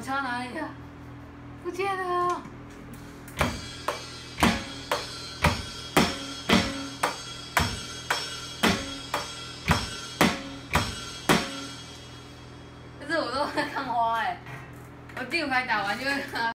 插哪里了？不见了。可是我都在看花哎，我第5排打完就会看。